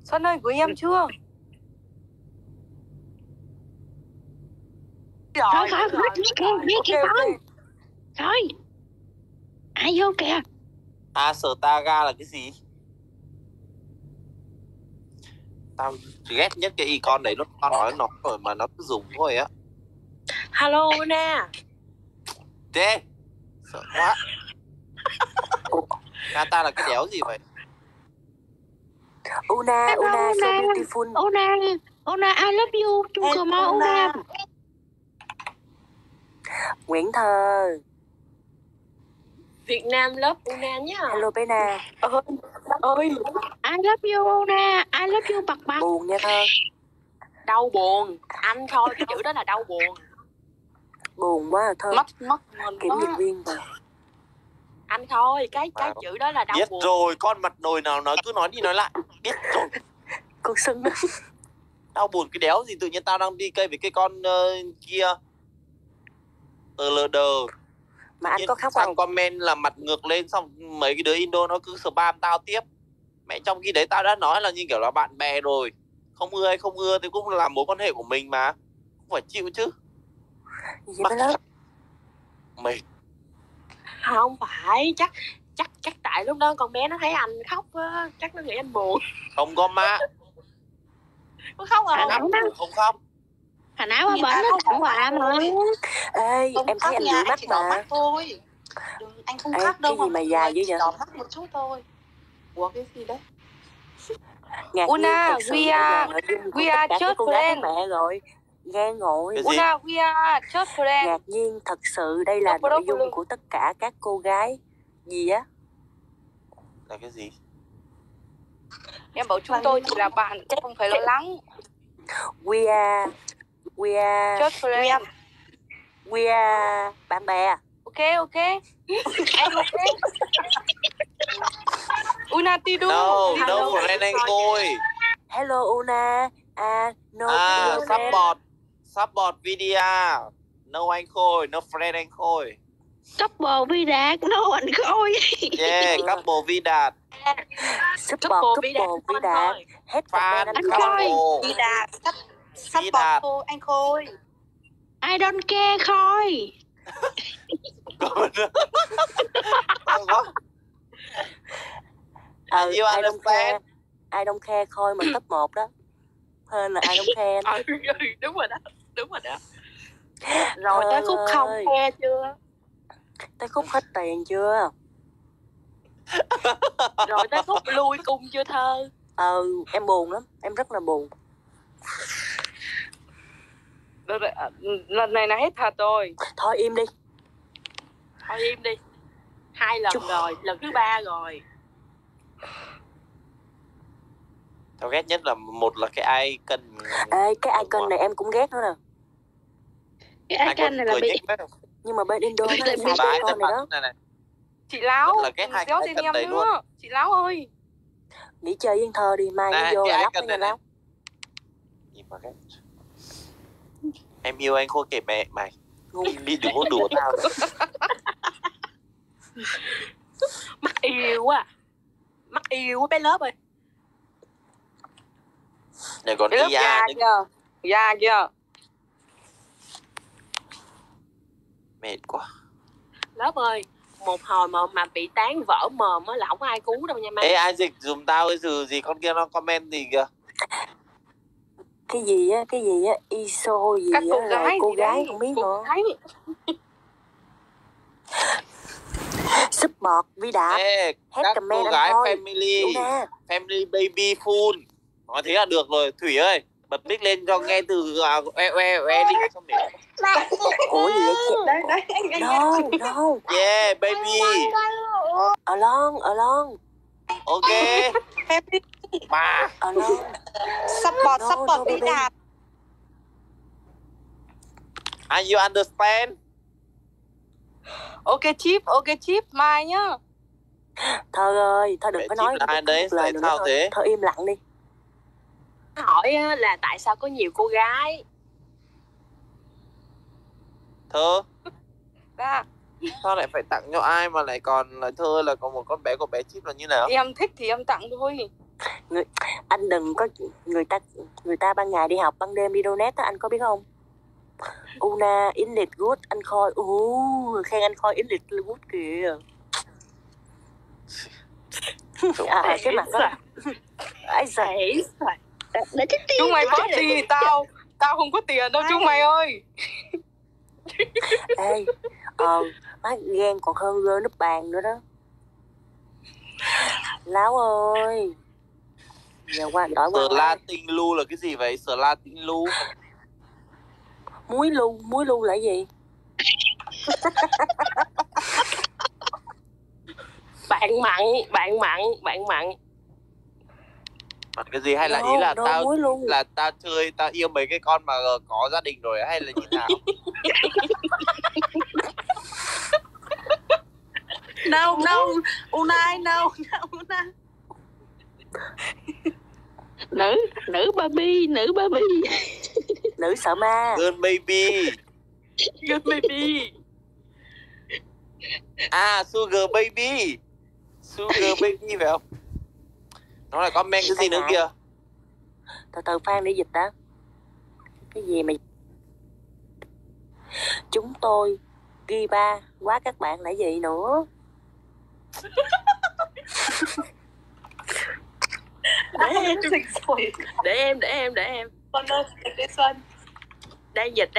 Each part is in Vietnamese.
Xuân ơi, gửi em chưa? Thôi viết cái con. Thôi. Ai vô kìa. Astaga là cái gì? Tao ghét nhất cái icon đấy, tao nói nó rồi mà nó cứ dùng thôi á. Hello Una. Thế sợ quá. Ta là cái đéo gì vậy? Una so beautiful. Una I love you. Chung cờ mơ Una. Nguyễn Thơ. Việt Nam love Una nhá. Hello bé Na. Ơi. I love you Una. I love you bạc. Buồn nha Thơ. Đau buồn. Anh thôi, cái chữ đó là đau buồn. Buồn quá à Thơ. Mất kiểm dịch viên rồi. Anh thôi, cái chữ đó là đau biết buồn. Biết rồi, con mặt nồi nào nó cứ nói đi nói lại. Biết rồi. Con sưng đó. Đau buồn cái đéo gì, tự nhiên tao đang đi cây với cái con kia. LD. Mà anh có khóc không? Comment là mặt ngược lên, xong mấy cái đứa Indo nó cứ spam tao tiếp. Mẹ trong khi đấy tao đã nói là như kiểu là bạn bè rồi. Không ưa hay không ưa thì cũng là mối quan hệ của mình mà. Cũng phải chịu chứ. Gì mà lớp? Mệt. Không phải, chắc tại lúc đó con bé nó thấy anh khóc á, chắc nó nghĩ anh buồn. Không có má. Có khóc không? Không khóc. Hồi nãy qua bển nó tặng quà mà. Ê, em thấy anh dụi mắt mà. Thôi. Anh không khóc đâu. Cái gì mà dài dữ vậy? Đỏ mắt một chút thôi. Ủa cái gì đấy? Una, we are just friends. Mẹ rồi. Gan ngồi. Una, we are just friends. Ngạc nhiên thật sự đây là nội dung của tất cả các cô gái. Gì á? Là cái gì? Em bảo chúng tôi chỉ là bạn, không phải lo lắng. We are just friends. We are bạn bè. Ok. Anh ok. Una Tidu. No friend anh Khôi. Hello Una. Support video. No anh Khôi, no friend anh Khôi. Couple vi đạt, no anh Khôi. Yeah, couple vi đạt. Support vi đạt. Hết fan anh Khôi. Vi đạt. Support cô anh Khôi. I don't care Khôi. You understand? I don't care Khôi mà top 1 đó. Hơn là I don't care. Đúng rồi đó. Rồi tới khúc không care chưa? Tới khúc hết tiền chưa? Rồi tới khúc lui cung chưa Thơ? Em buồn lắm, em rất là buồn. Lần này là hết thật rồi. Thôi im đi. 2 lần rồi, lần thứ 3 rồi. Tao ghét nhất là một là cái icon. Ê, cái icon này em cũng ghét nữa nè. Cái icon này là bị. Nhưng mà bên Indo nó xài cái icon này đó. Chị Láo, kéo tên em nữa luôn. Chị Láo ơi, nghỉ chơi với Thơ đi, mai nó vô là lắp với Láo. Nhìn mà ghét. Em yêu anh Khôi kể mẹ mày. Đi đừng có đùa tao. Mắc yêu quá bé lớp ơi. Này còn cái da kìa. Mệt quá. Lớp ơi, một hồi mà bị tán vỡ mồm á là không ai cứu đâu nha má. Ê, ai dịch dùm tao cái từ gì con kia nó comment gì kìa. Cái gì á, ISO gì các á, cô gái không biết nữa. Support vi đạt. Ê, các cô gái family baby full. Nói thế là được rồi. Thủy ơi, bật mic lên cho nghe từ oe đi xong để. Ủa gì vậy chị? Đấy No. Yeah, baby. Alone. Ok. Happy. Ba. Alone. Support vi đạt. And you understand? Ok chip, mai nhá. Thơ ơi, Thơ đừng có nói đấy, tại sao thế? Thơ im lặng đi. Hỏi là tại sao có nhiều cô gái? Thơ. Sao lại phải tặng cho ai mà lại còn là Thơ là có một con bé của bé chip là như nào? Em thích thì em tặng thôi. Anh đừng có người ta ban ngày đi học, ban đêm đi donate á, anh có biết không? Una English good, anh Khôi khen anh Khôi English good kìa. Cái mặt đó ấy Để chết Chúng mày có tiền, tao không có tiền đâu chúng mày ơi. Ê, má ghen còn hơn rơi núp bàn nữa đó. Láo ơi, giờ qua đổi qua Slatin lu là cái gì vậy? Slatin lu, muối lu là cái gì? Bạn mặn. Mặt cái gì hay là ý là tao chơi, tao yêu mấy cái con mà có gia đình rồi hay là như nào? No, Unai, no. Nữ baby. Nữ sợ ma. Girl baby. Sugar baby phải không? Nó là comment cái gì nữa kìa? Từ Phan để dịch đó. Cái gì mà chúng tôi ghi ba quá các bạn là gì nữa? Để em. Con ơi, cái Xuân. Đang dịch.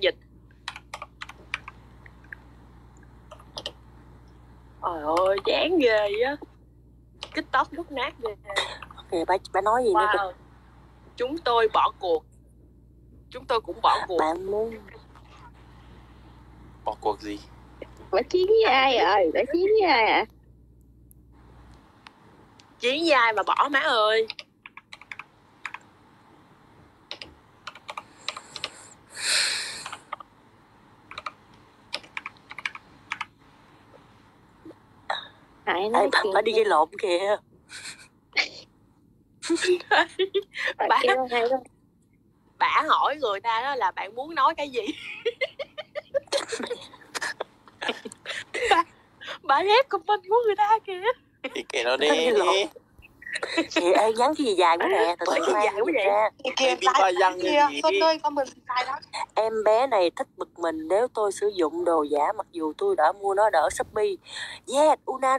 Trời ơi, chán ghê á. TikTok lúc nát ghê. Kìa, bà nói gì nữa kìa. Chúng tôi bỏ cuộc. Chúng tôi cũng bỏ cuộc. Bạn muốn bỏ cuộc gì? Bà chiến với ai rồi? Chiến với ai mà bỏ má ơi. bà đi gây lộn kìa. Bà hỏi người ta đó là bạn muốn nói cái gì. bà ghép comment của người ta kìa. Thì kể nó đi. Chị ơi, nhắn cái gì dài quá nè. Từ từ dài quá vậy. Kìa, Xuân ơi, con mừng dài lắm. Em bé này thích bực mình nếu tôi sử dụng đồ giả mặc dù tôi đã mua nó ở Shopee. Yeah, Una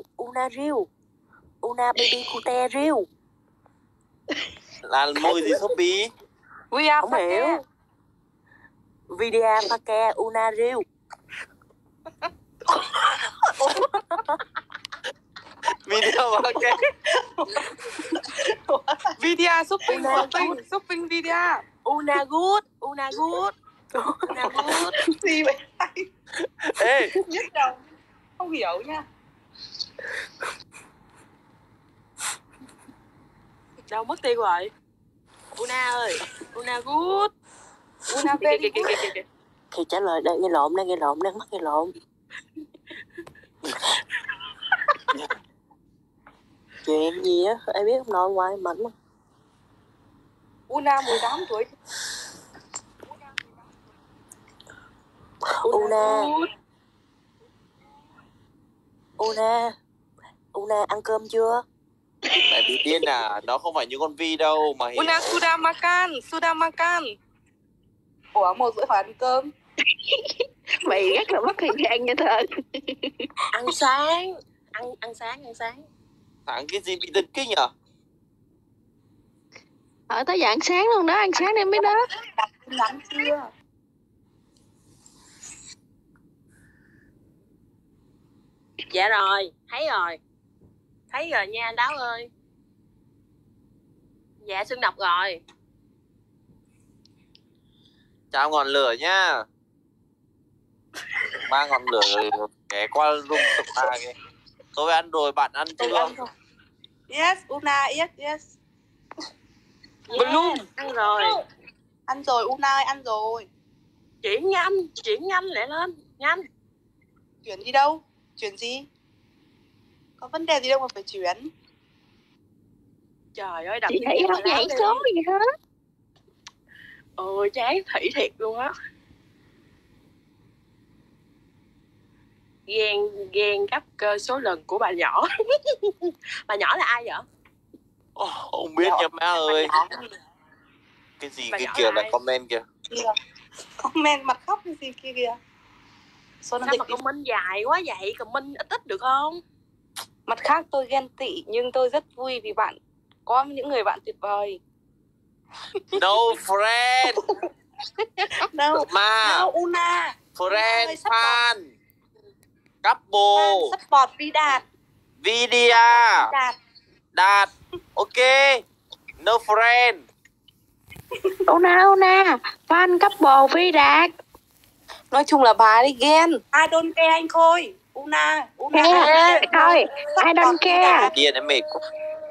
baby cute real. Là môi gì Shopee? Không hiểu. Video Pake Una real. Video Pake. Video shopping video. Una good. Gì vậy? Ê, Nhức đầu. Không hiểu nha. Đâu mất tiêu rồi. Una ơi, Una good. Una very good. Thì trả lời đây, nghe lộn, đang mắc nghe lộn. Chuyện gì á, ai biết không nội ngoài mạnh mà. Una 18 tuổi. Una ăn cơm chưa? tại vì điên à, nó không phải như con Vi đâu mà hiểu. Una sudah makan. Ủa, 1:30 phải ăn cơm. Mày rất là mất thời gian nha thơ. Ăn sáng. Thằng cái gì bị thần kinh à? Tới giờ ăn sáng luôn đó, ăn sáng em biết đó. Đặt tin nhắn chưa? Dạ rồi, thấy rồi nha anh Đáo ơi. Dạ Xuân đọc rồi. Chào ngọn lửa nhá. 3 ngọn lửa ghé qua room tập 3 kìa. Tôi ăn rồi, bạn ăn chưa? Yes, Una, yes. Bloom ăn rồi. Ăn rồi, Una ơi, ăn rồi. Chuyển nhanh lại lên, nhanh. Chuyển đi đâu? Chuyển gì? Có vấn đề gì đâu mà phải chuyển. Trời ơi, đọc chị thấy không nhảy số gì hết. Ôi chán Thủy thiệt luôn á. Ghen gấp cơ số lần của bà nhỏ. Bà nhỏ là ai vậy? Không biết nha má ơi. Cái gì cái kia là comment kìa. Comment mặt khóc cái gì kia kìa. Sao mà comment dài quá vậy? Comment ít ít được không? Mặt khác tôi ghen tị nhưng tôi rất vui vì bạn có những người bạn tuyệt vời. No friend. No, Ma. no Una. Friend, fan. Couple. Support Vi Đạt. Vidia. Đạt. Ok. No friend. Una, fan couple Vi Đạt. Nói chung là bà đi ghen. I don't care anh Khôi. Una. Thôi, I don't care. Điên em mệt quá.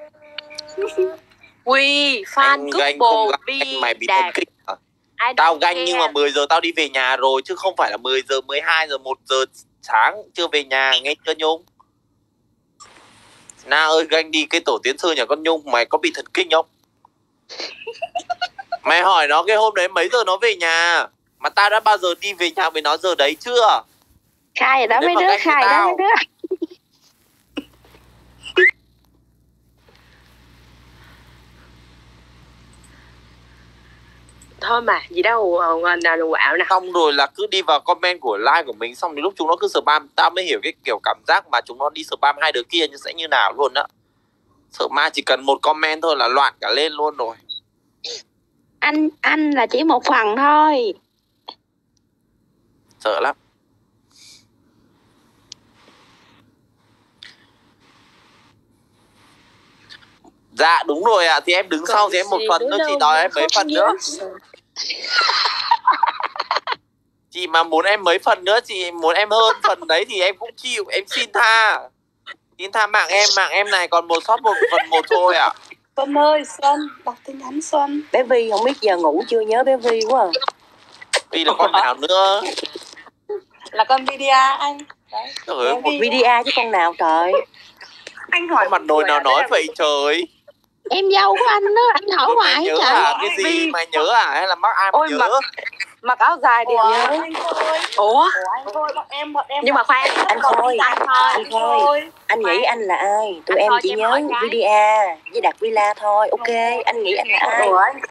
We fan couple Vi mày bị Đạt. thần kinh hả? Tao ganh nhưng mà 10 giờ tao đi về nhà rồi chứ không phải là 10 giờ, 12 giờ, 1 giờ sáng chưa về nhà, nghe chưa Nhung? Na ơi, ganh đi cái tổ tiến sư nhà con Nhung, mày có bị thần kinh không? Mày hỏi nó cái hôm đấy mấy giờ nó về nhà, mà tao đã bao giờ đi về nhà với nó giờ đấy chưa? Khai rồi đó mấy đứa, khai đó mấy đứa. Thôi mà, gì đâu, nào đừng quạo nè. Xong rồi là cứ đi vào comment của like của mình, xong đến lúc chúng nó cứ spam, tao mới hiểu cái kiểu cảm giác mà chúng nó đi spam hai đứa kia sẽ như nào luôn á. Sợ ma chỉ cần một comment thôi là loạn cả lên luôn rồi. Anh là chỉ một phần thôi. Sợ lắm. Dạ đúng rồi ạ, thì em đứng sau thì em một phần thôi, chị đòi em mấy phần nữa. Chị mà muốn em mấy phần nữa, chị muốn em hơn phần đấy thì em cũng chịu, em xin tha. Xin tha mạng em này còn một sót một phần một thôi ạ. Xuân ơi, Xuân, đọc tin nhắn Xuân. Bé Vi không biết giờ ngủ chưa, nhớ bé Vi quá à. Vi là con nào nữa? Là con Vidia anh. Đấy. Trời ơi, một Vidia chứ con nào trời. Anh hỏi mặt nồi nào nói vậy trời. Em dâu của anh đó, anh hỏi hoài Mày nhớ trời. à? Cái gì mày nhớ à? Hay là mắc ai mà nhớ? Mặc áo dài để nhớ. Anh Khôi. Ủa? Anh Khôi, bọn em. Nhưng mà khoan, Anh Khôi. Anh nghĩ anh là ai? Tụi em chỉ nhớ Vidia với Đạt Villa thôi. Ok, anh nghĩ anh là ai?